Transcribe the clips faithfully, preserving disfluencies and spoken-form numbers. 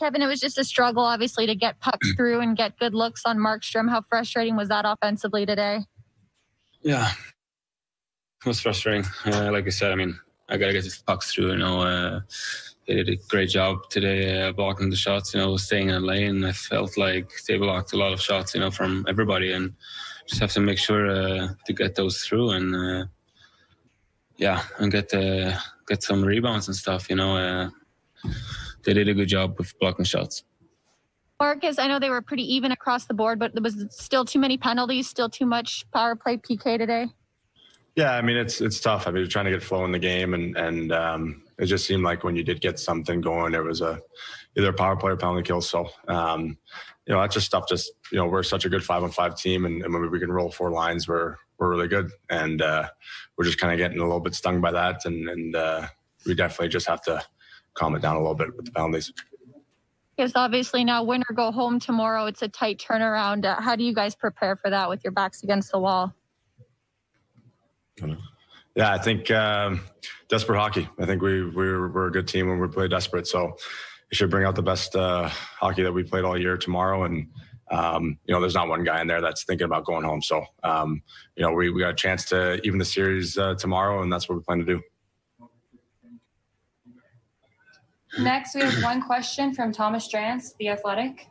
Kevin, it was just a struggle, obviously, to get pucks through and get good looks on Markstrom. How frustrating was that offensively today? Yeah, it was frustrating. Uh, like I said, I mean, I got to get the pucks through, you know. Uh, they did a great job today uh, blocking the shots, you know, staying in lane. I felt like they blocked a lot of shots, you know, from everybody, and just have to make sure uh, to get those through and, uh, yeah, and get uh, get some rebounds and stuff, you know. Uh, they did a good job with blocking shots. Marcus, I know they were pretty even across the board, but there was still too many penalties, still too much power play P K today. Yeah, I mean, it's it's tough. I mean, you're trying to get flow in the game, and and um, it just seemed like when you did get something going, it was a either a power play or penalty kill. So, um, you know, that's just stuff. Just you know, we're such a good five-on-five team, and, and when we can roll four lines, we're we're really good, and uh, we're just kind of getting a little bit stung by that, and and uh, we definitely just have to calm it down a little bit with the penalties. Because obviously now win or go home tomorrow. It's a tight turnaround. Uh, how do you guys prepare for that with your backs against the wall? Yeah, I think um, desperate hockey. I think we we're, we're a good team when we play desperate. So we should bring out the best uh, hockey that we played all year tomorrow. And um, you know, there's not one guy in there that's thinking about going home. So um, you know, we we got a chance to even the series uh, tomorrow, and that's what we plan to do. Next, we have one question from Thomas Drance, The Athletic.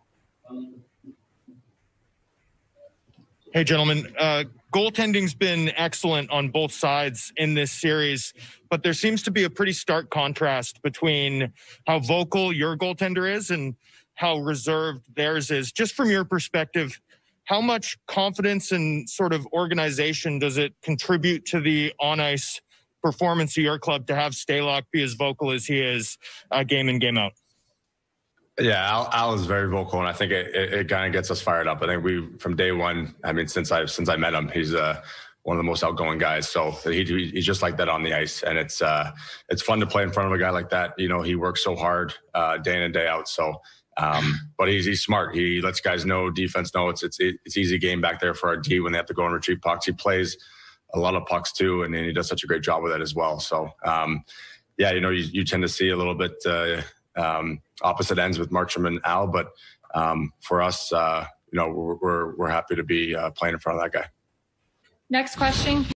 Hey, gentlemen. Uh, goaltending's been excellent on both sides in this series, but there seems to be a pretty stark contrast between how vocal your goaltender is and how reserved theirs is. Just from your perspective, how much confidence and sort of organization does it contribute to the on-ice performance of your club to have Stalock be as vocal as he is uh, game in, game out? Yeah, Al, Al is very vocal, and I think it, it, it kind of gets us fired up. I think we, from day one, I mean, since I since I met him, he's uh, one of the most outgoing guys. So he, he's just like that on the ice, and it's uh, it's fun to play in front of a guy like that. You know, he works so hard uh, day in and day out. So, um, but he's he's smart. He lets guys know, defense know it's it's it's easy game back there for our D when they have to go and retrieve pucks. He plays a lot of pucks too, and, and he does such a great job with that as well. So, um, yeah, you know, you, you tend to see a little bit. Uh, Um, opposite ends with Markstrom and Al, but um, for us, uh, you know, we're, we're we're happy to be uh, playing in front of that guy. Next question.